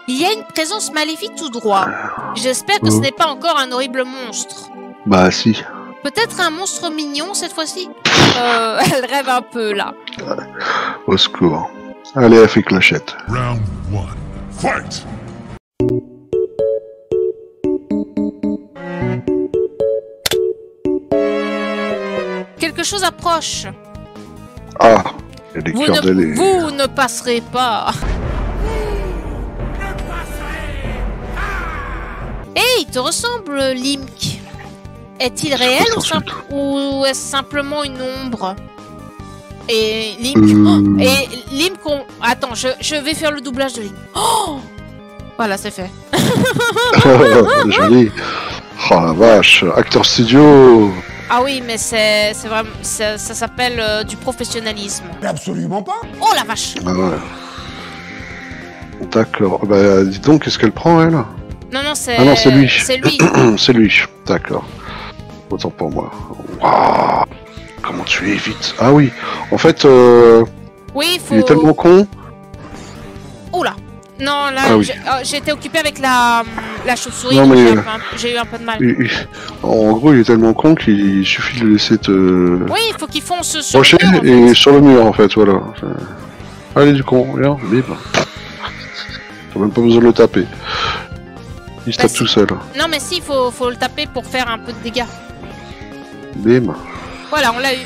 Il y a une présence maléfique tout droit. J'espère que ce n'est pas encore un horrible monstre. Bah si. Peut-être un monstre mignon cette fois-ci. Elle rêve un peu là. Au secours. Allez, elle fait clochette. Round 1. Fight! Quelque chose approche. Ah, il y a des cœurs d'ailé. Vous ne passerez pas. Hey, il te ressemble, Limk. Est-il réel ou est-ce simplement une ombre? Et Limk, attends, je vais faire le doublage de Limk. Oh, voilà, c'est fait. Joli. Oh la vache, acteur studio. Ah oui, mais c'est vraiment, ça s'appelle du professionnalisme. Absolument pas. Oh la vache. Ah ouais. D'accord. Bah dis donc, qu'est-ce qu'elle prend elle? Non, non, c'est... Ah non, c'est lui. C'est lui. C'est lui. D'accord. Autant pour moi. Waouh. Comment tu es vite. Ah oui. En fait, oui, faut... il est tellement con. Oula. Non, là, Ah oui. j'étais occupé avec la chauve-souris, Non, donc mais... j'ai eu un peu de mal. En gros, il est tellement con qu'il suffit de le laisser te... Oui, il faut qu'il fonce sur rocher le mur, en et fait. sur le mur, en fait, voilà. Allez, du con, viens, bim. T'as même pas besoin de le taper. Il se tape tout seul. Non, mais si, faut le taper pour faire un peu de dégâts. Bim. Voilà, on l'a eu.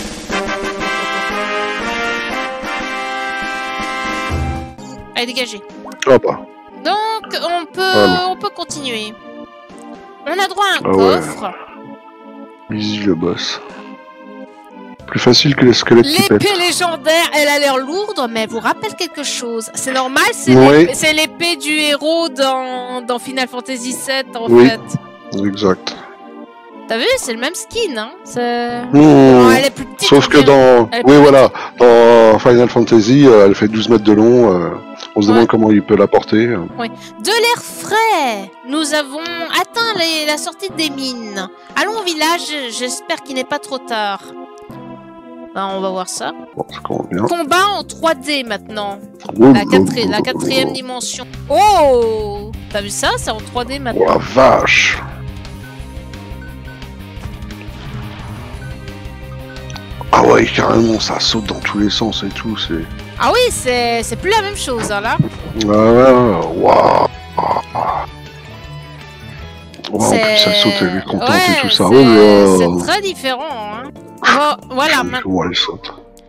Allez, dégagez. Ah bah. Donc, on peut continuer. On a droit à un coffre. Easy le boss. Plus facile que les squelettes qui pètent. L'épée légendaire, elle a l'air lourde, mais elle vous rappelle quelque chose. C'est normal, c'est l'épée du héros dans Final Fantasy VII, en fait. Exact. T'as vu, c'est le même skin, hein. Bon, elle est plus petite. sauf que dans... Oui, voilà. Dans Final Fantasy, elle fait 12 mètres de long. On se demande comment il peut la porter. Oui. De l'air frais. Nous avons atteint la sortie des mines. Allons au village, j'espère qu'il n'est pas trop tard. Ben, on va voir ça. Bon, ça commence bien. Combat en 3D maintenant. Oh, La quatrième dimension. Oh, t'as vu ça? C'est en 3D maintenant. Oh la vache. Ah ouais, carrément, ça saute dans tous les sens et tout, c'est... Ah oui, c'est plus la même chose, hein, là. Waouh. En plus, ça saute, elle est contente et tout ça. C'est très différent, hein. Voilà, comment elle saute.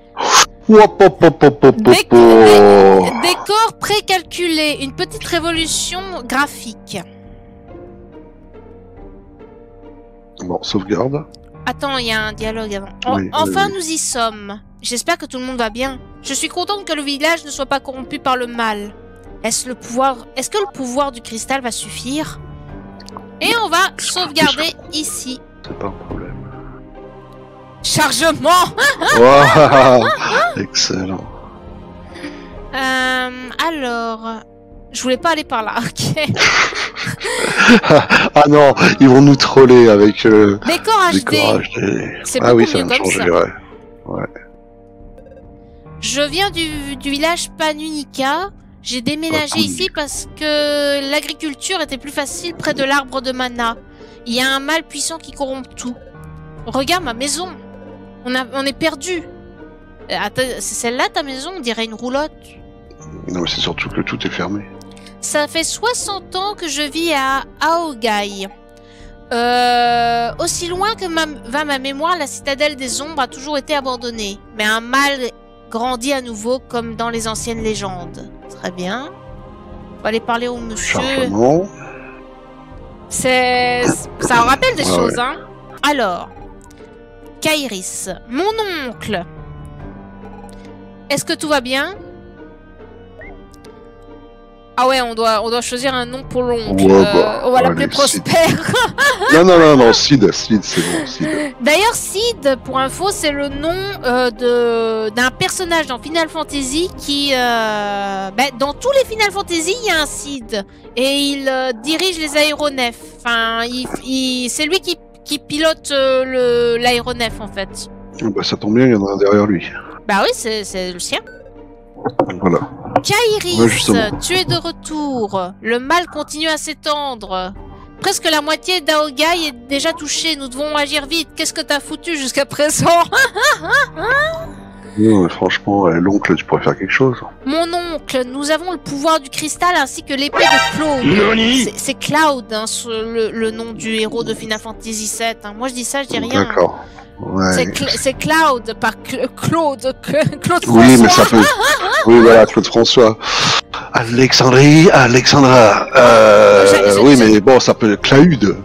Décor précalculé, une petite révolution graphique. Bon, sauvegarde. Attends, il y a un dialogue avant. Enfin, nous y sommes. J'espère que tout le monde va bien. Je suis contente que le village ne soit pas corrompu par le mal. Est-ce que le pouvoir du cristal va suffire? Et on va sauvegarder ici. C'est pas un problème. Chargement. Wow, excellent. Alors, je voulais pas aller par là. Ok. Ah non, ils vont nous troller avec décor HD. C'est beaucoup mieux comme ça. Ouais. Je viens du village Panunica. J'ai déménagé ici parce que l'agriculture était plus facile près de l'arbre de mana. Il y a un mal puissant qui corrompt tout. Regarde ma maison. On est perdu. C'est celle-là ta maison? On dirait une roulotte. Non, mais c'est surtout que tout est fermé. Ça fait 60 ans que je vis à Aogai. Aussi loin que va ma mémoire, la citadelle des ombres a toujours été abandonnée. Mais un mal grandit à nouveau comme dans les anciennes légendes. Très bien. On va aller parler au monsieur. Chargement. Ça en rappelle des choses, hein. Alors, Kairis, mon oncle. Est-ce que tout va bien? Ah ouais, on doit choisir un nom pour l'oncle. On va l'appeler Prosper. non, Sid, c'est bon, Sid. D'ailleurs, Sid, pour info, c'est le nom d'un personnage dans Final Fantasy qui... dans tous les Final Fantasy, il y a un Sid. Et il dirige les aéronefs. Enfin, c'est lui qui pilote l'aéronef, en fait. Bah, ça tombe bien, il y en a un derrière lui. Bah oui, c'est le sien. Voilà. Kairis, Ouais, justement. tu es de retour. Le mal continue à s'étendre. Presque la moitié d'Aogai est déjà touchée. Nous devons agir vite. Qu'est-ce que t'as foutu jusqu'à présent? Non, mais franchement, l'oncle, tu pourrais faire quelque chose. Mon oncle, nous avons le pouvoir du cristal ainsi que l'épée de Claude. C'est Cloud, hein, le nom du héros de Final Fantasy VII. Hein. Moi je dis ça, je dis rien. D'accord. Ouais. C'est Cloud, pas Claude. Claude François. Oui, mais ça peut. Oui, voilà, Claude François. Alexandrie, Alexandra. Oui, mais bon, ça peut. Cloud.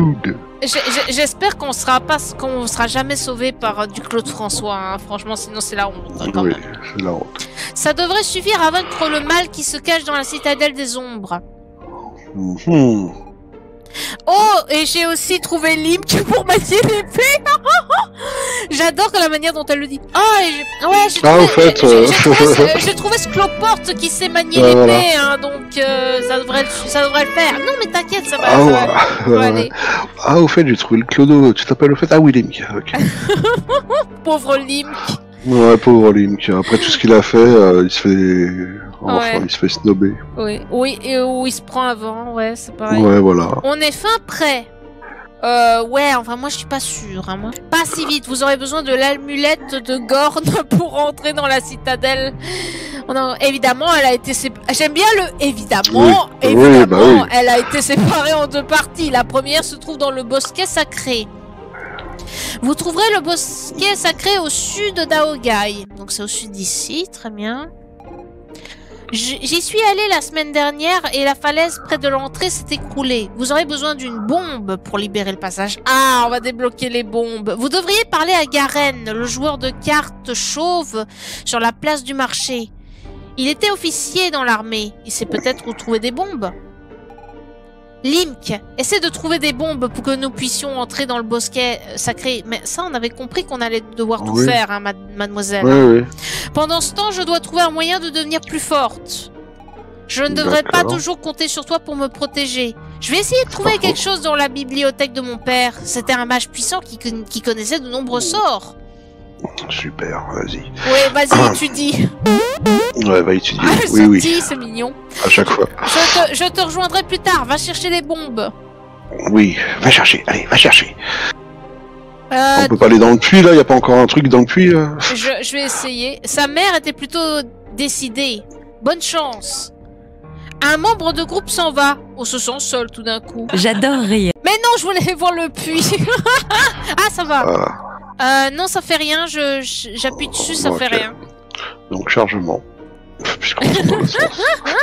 J'espère qu'on sera jamais sauvé par du Claude François. Hein. Franchement, sinon c'est la honte. Hein, quand Oui, même. c'est la honte. Ça devrait suffire à vaincre le mal qui se cache dans la citadelle des ombres. Mhm. Oh, et j'ai aussi trouvé Limk pour manier l'épée. J'adore la manière dont elle le dit. Oh, j'ai trouvé, au fait, j'ai trouvé ce cloporte qui sait manier Ah, l'épée, hein, donc ça devrait le faire. Non, mais t'inquiète, ça va. Ah, ça va aller. Ah, au fait, j'ai trouvé le clodo. Tu t'appelles au fait? Ah oui, Link. Ok. Pauvre Limk. Ouais, pauvre Link. Après tout ce qu'il a fait, il se fait. Enfin, Ouais. il se fait snobber. Oui, et où il se prend avant, ouais, c'est pareil. Ouais, voilà. On est fin prêt. Ouais, enfin moi je suis pas sûre. Hein, moi. Pas si vite, vous aurez besoin de l'amulette de Gorn pour rentrer dans la citadelle. Évidemment, elle a été J'aime bien le évidemment. Oui. Évidemment, Oui, bah oui. elle a été séparée en deux parties. La première se trouve dans le bosquet sacré. Vous trouverez le bosquet sacré au sud d'Aogai. Donc c'est au sud d'ici, très bien. J'y suis allé la semaine dernière et la falaise près de l'entrée s'est écroulée. Vous aurez besoin d'une bombe pour libérer le passage. Ah, on va débloquer les bombes. Vous devriez parler à Garen, le joueur de cartes chauve sur la place du marché. Il était officier dans l'armée. Il sait peut-être où trouver des bombes. Limk, essaie de trouver des bombes pour que nous puissions entrer dans le bosquet sacré. Mais ça, on avait compris qu'on allait devoir tout faire, hein, mademoiselle. Oui. Pendant ce temps, je dois trouver un moyen de devenir plus forte. Je ne devrais pas toujours compter sur toi pour me protéger. Je vais essayer de trouver quelque chose dans la bibliothèque de mon père. C'était un mage puissant qui connaissait de nombreux sorts. Super, vas-y. Ouais, vas-y, étudie. Ouais, va étudier. Ah, Oui. c'est mignon. À chaque fois. Je te rejoindrai plus tard. Va chercher les bombes. Oui, va chercher. Allez, va chercher. Euh, On peut pas aller dans le puits, là? Y a pas encore un truc dans le puits, là? je vais essayer. Sa mère était plutôt décidée. Bonne chance. Un membre de groupe s'en va. On se sent seul tout d'un coup. J'adore rire. Mais non, je voulais voir le puits. Ah, ça va. Voilà. Non, ça fait rien. J'appuie dessus, ça fait rien. Donc, chargement. Puisqu'on est dans le sens.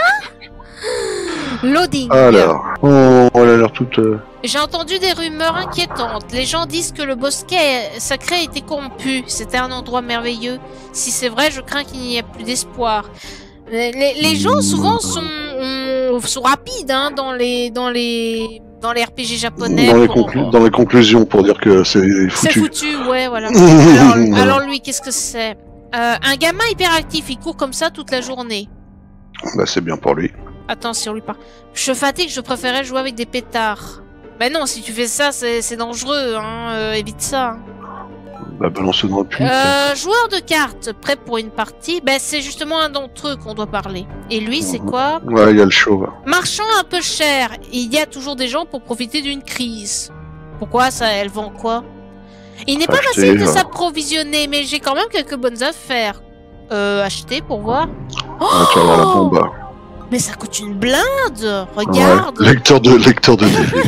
Loading. Alors, oh, elle a l'air toute... J'ai entendu des rumeurs inquiétantes. Les gens disent que le bosquet sacré était corrompu. C'était un endroit merveilleux. Si c'est vrai, je crains qu'il n'y ait plus d'espoir. Les gens souvent sont rapides hein, dans les RPG japonais. Dans les conclusions pour dire que c'est foutu. C'est foutu, ouais, voilà. alors lui, qu'est-ce que c'est? Un gamin hyperactif, il court comme ça toute la journée. Bah c'est bien pour lui. Attends, si on lui parle. Je fatigue, je préférais jouer avec des pétards. Mais non, si tu fais ça, c'est dangereux, hein. Évite ça. Hein. Bah balance dans le puits. Joueur de cartes, prêt pour une partie. Bah c'est justement un d'entre eux qu'on doit parler. Et lui, c'est quoi? Ouais, il y a le chauve. Marchand un peu cher. Il y a toujours des gens pour profiter d'une crise. Pourquoi ça? Elle vend quoi? Il n'est pas facile de s'approvisionner, mais j'ai quand même quelques bonnes affaires. Acheter pour voir. Ah, tu vas avoir la bombe. Mais ça coûte une blinde. Regarde. Ouais, lecteur de DVD.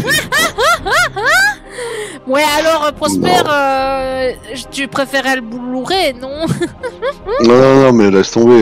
Ouais, alors Prosper, tu préférais le Blu-ray, non? Non, mais laisse tomber.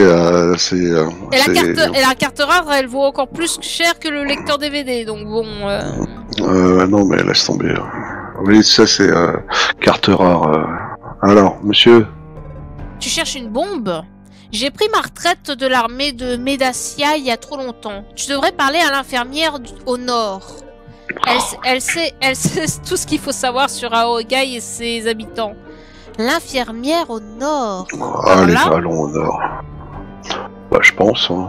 Et la carte rare, elle vaut encore plus cher que le lecteur DVD, donc bon. Non, mais laisse tomber. Oui, ça c'est carte rare. Alors, monsieur. Tu cherches une bombe? J'ai pris ma retraite de l'armée de Médacia il y a trop longtemps. Tu devrais parler à l'infirmière au nord. Elle sait tout ce qu'il faut savoir sur Aogai et ses habitants. L'infirmière au nord. Allez, allons au nord. Bah, je pense. Hein.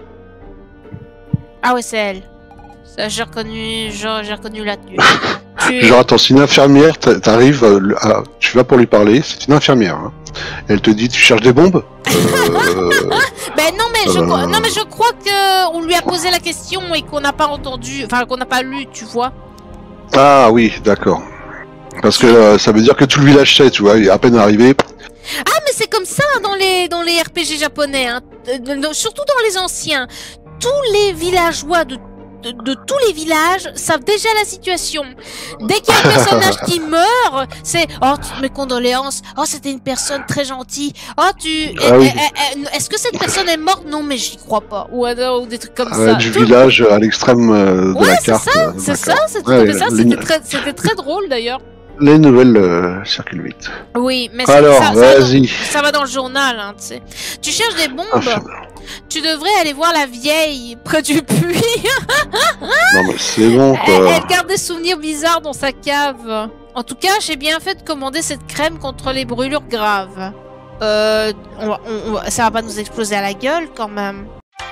Ah ouais, c'est elle. Ça, j'ai reconnu la tenue. Tu Genre, attends, c'est une infirmière, t'arrives, tu vas pour lui parler, c'est une infirmière. Hein. Elle te dit, tu cherches des bombes Ben non, mais je crois que on lui a posé la question et qu'on n'a pas entendu, enfin qu'on n'a pas lu, tu vois. Ah oui, d'accord. Parce que ça veut dire que tout le village sait, tu vois, il est à peine arrivé. Ah, mais c'est comme ça dans les RPG japonais, hein. Surtout dans les anciens. Tous les villageois de tous les villages savent déjà la situation. Dès qu'il y a un personnage qui meurt, c'est « Oh, toutes mes condoléances. Oh, c'était une personne très gentille. Oh, est-ce que cette personne est morte? Non, mais j'y crois pas. » Ou des trucs comme ça. Du village à l'extrême de la carte. C'est ça, c'était très drôle d'ailleurs. Les nouvelles circulent vite. Oui, mais alors, vas-y. Ça va dans le journal, hein, tu sais. Tu cherches des bombes. Tu devrais aller voir la vieille près du puits. Non mais c'est bon quoi. Elle garde des souvenirs bizarres dans sa cave. En tout cas, j'ai bien fait de commander cette crème contre les brûlures graves. Ça va pas nous exploser à la gueule quand même.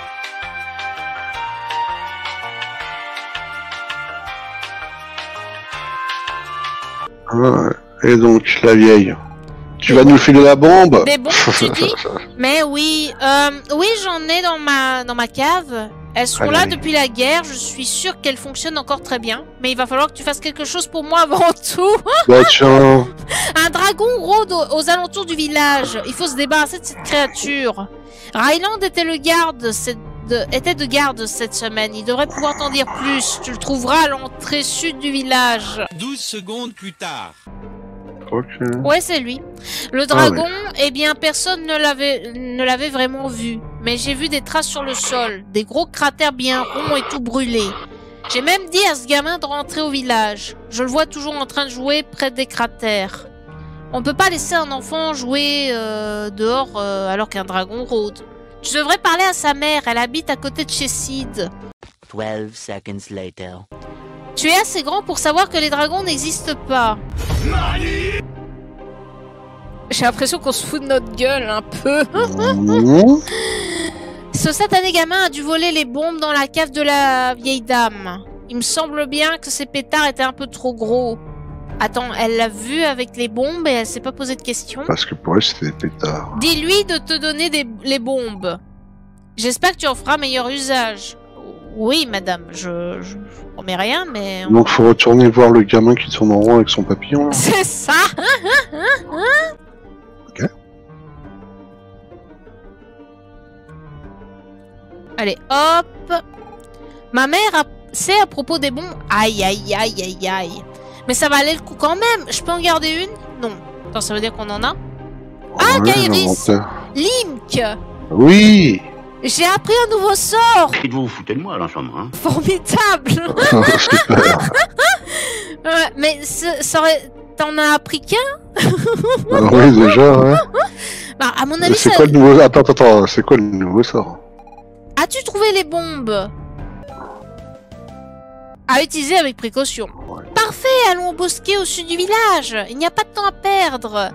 Et donc, la vieille. Tu vas nous filer la bombe? Des bombes, tu dis? Mais oui, oui, j'en ai dans ma cave. Elles sont là depuis la guerre. Je suis sûre qu'elles fonctionnent encore très bien. Mais il va falloir que tu fasses quelque chose pour moi avant tout. Bah tiens. Un dragon rôde aux alentours du village. Il faut se débarrasser de cette créature. Ryland était de garde cette semaine. Il devrait pouvoir t'en dire plus. Tu le trouveras à l'entrée sud du village. 12 secondes plus tard. Okay. Ouais, c'est lui. Le dragon, eh bien, personne ne l'avait vraiment vu. Mais j'ai vu des traces sur le sol, des gros cratères bien ronds et tout brûlés. J'ai même dit à ce gamin de rentrer au village. Je le vois toujours en train de jouer près des cratères. On peut pas laisser un enfant jouer dehors alors qu'un dragon rôde. Tu devrais parler à sa mère, elle habite à côté de chez Sid. 12 seconds later. Tu es assez grand pour savoir que les dragons n'existent pas. J'ai l'impression qu'on se fout de notre gueule un peu. Ce satané gamin a dû voler les bombes dans la cave de la vieille dame. Il me semble bien que ces pétards étaient un peu trop gros. Attends, elle l'a vu avec les bombes et elle s'est pas posé de questions. Parce que pour elle c'était des pétards. Dis-lui de te donner les bombes. J'espère que tu en feras meilleur usage. Oui, madame, je promets rien, mais... Donc faut retourner voir le gamin qui tourne en rond avec son papillon. C'est ça. Ok. Allez, hop. Ma mère sait à propos des bombes. Aïe, aïe, aïe, aïe, aïe. Mais ça va aller le coup quand même. Je peux en garder une? Non. Attends, ça veut dire qu'on en a? Ah, Kairis. Link. Oui. J'ai appris un nouveau sort. Vous vous foutez de moi, là, en ce moment, hein. Formidable. Super. Mais t'en as appris qu'un? Oui, déjà, ouais. Bah, à mon avis, c'est quoi le nouveau... Attends, c'est quoi le nouveau sort? As-tu trouvé les bombes? À utiliser avec précaution. Ouais. Parfait, allons au bosquet au sud du village. Il n'y a pas de temps à perdre.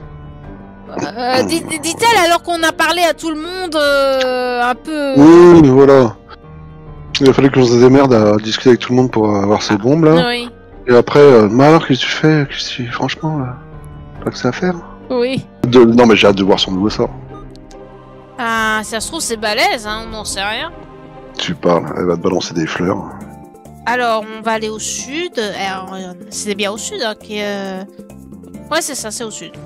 Dit-elle alors qu'on a parlé à tout le monde un peu... Oui, voilà. Il a fallu qu'on se démerde à discuter avec tout le monde pour avoir ces bombes là. Oui. Et après, Marc, qu'est-ce que tu fais? Franchement, pas que ça à faire. Oui. Non mais j'ai hâte de voir son nouveau sort. Ah, ça se trouve c'est balèze, hein, on n'en sait rien. Tu parles, elle va te balancer des fleurs. Alors, on va aller au sud. C'est bien au sud, hein, Ouais, c'est ça, c'est au sud.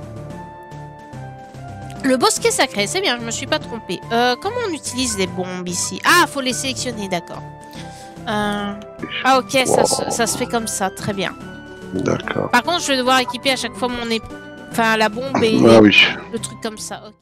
Le bosquet sacré, c'est bien, je me suis pas trompée. Comment on utilise les bombes ici? Ah, faut les sélectionner, d'accord. Ah, ok, wow. ça se fait comme ça, très bien. D'accord. Par contre, je vais devoir équiper à chaque fois mon la bombe et oui. le truc comme ça. Okay.